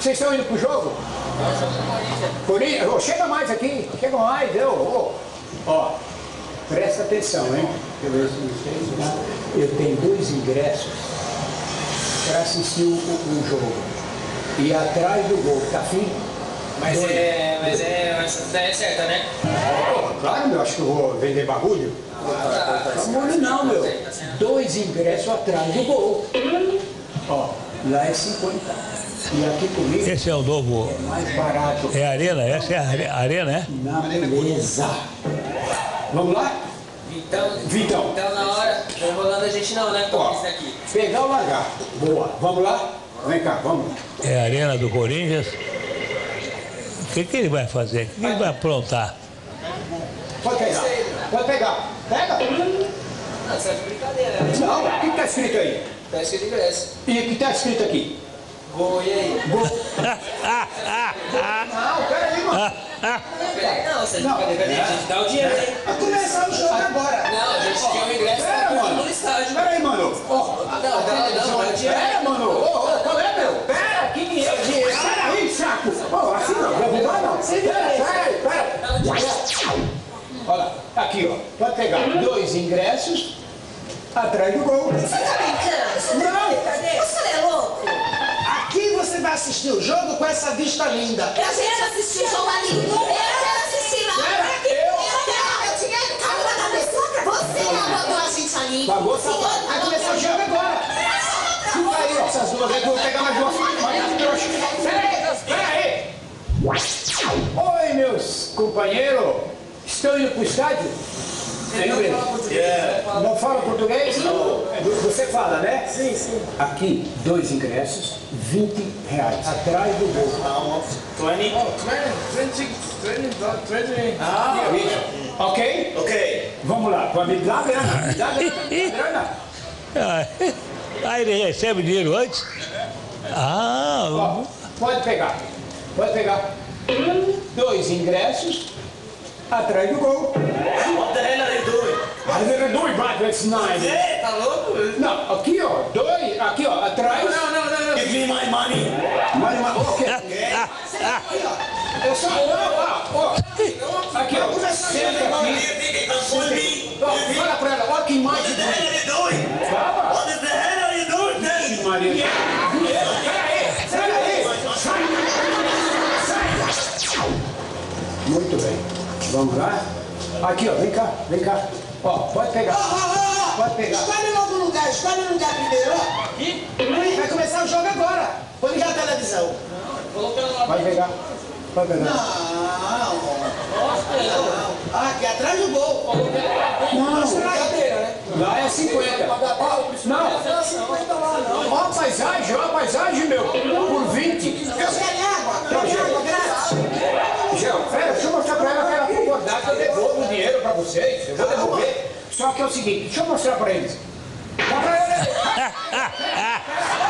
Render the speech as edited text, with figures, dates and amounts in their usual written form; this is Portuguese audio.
Vocês estão indo pro jogo? Corinthians. Oh, chega mais aqui, chega mais. Ó, presta atenção, hein? Eu tenho 2 ingressos para assistir o jogo. E atrás do gol, tá afim? Mas essa ideia é certa, né? Claro, meu, acho que eu vou vender bagulho. Não, meu. 2 ingressos atrás do gol. Ó, lá é 50. E aqui comigo. Esse é o novo. É mais barato. É a arena? Essa é a arena, é? Na beleza. Vamos lá? Vitão. Então na hora, não enrolando a gente não, né? Ó, Isso daqui. pegar ou largar. Boa. Vamos lá? Vem cá, vamos. É a arena do Corinthians. O que ele vai fazer? O que ele vai aprontar? Pode pegar. Pode pegar. Pega. Não, isso é de brincadeira, né? Não, o que está escrito aí? Tá escrito ingresso. E o que está escrito aqui? Gol, e aí? Gol. Não, peraí, mano. Peraí, não, você não. Cadê? A gente dá o dinheiro, hein? Vai começar o jogo agora. Não, a gente quer o ingresso no estádio. Peraí, mano. Não, dá o dinheiro. Pera, mano. Qual é, meu? Pera, que dinheiro? Pera aí, saco. Assim não, vai roubar não. Pera. Olha, aqui, ó. Pode pegar 2 ingressos atrás do gol. Você tá brincando? Não. Você é louco? Aqui você vai assistir o jogo com essa vista linda. Eu quero assistir o jogo ali. Eu quero assistir lá. Eu quero meu dinheiro caiu na cabeça. Você mandou a gente ali. Pagou, safado. Vai começar o jogo agora. Fica aí, ó. Essas duas aí que eu vou pegar mais duas. Pera aí. Oi, meus companheiros. Estão indo pro estádio? Não fala português? Você fala, né? Sim, sim. Aqui, 2 ingressos, R$20. Atrás do gol. 20. Isso. Ok? Ok. Vamos lá. Me dá grana. Me dá grana. Ah, ele recebe dinheiro antes? Ó, pode pegar. Pode pegar. 2 ingressos atrás do gol. What the hell are you doing? Mas dois brackets, nine. Tá louco? Não, aqui ó, 2, aqui ó, atrás. Não. Give me my money. Ok. Eu só ó. Aqui ó, senta aqui. Fala pra ela, olha que imagem bonita. Fala. What the hell are you doing then? Maria. Peraí. Sai. Muito bem. Vamos lá? Aqui, ó, vem cá. Ó, pode pegar. Pode pegar. Escolhe logo o lugar, primeiro, ó. Aqui? Vai começar o jogo agora. Vou ligar a televisão. Vai pegar. Não. Aqui atrás do gol. Não. Brincadeira, né? Lá é 50. Não. Ó a paisagem, meu. Por 20. Eu quero água grátis. Gel, pera, deixa eu mostrar pra ela que ela concordar que eu devolvo o dinheiro pra vocês. Eu vou devolver. Só que é o seguinte, deixa eu mostrar pra eles. Dá pra ele.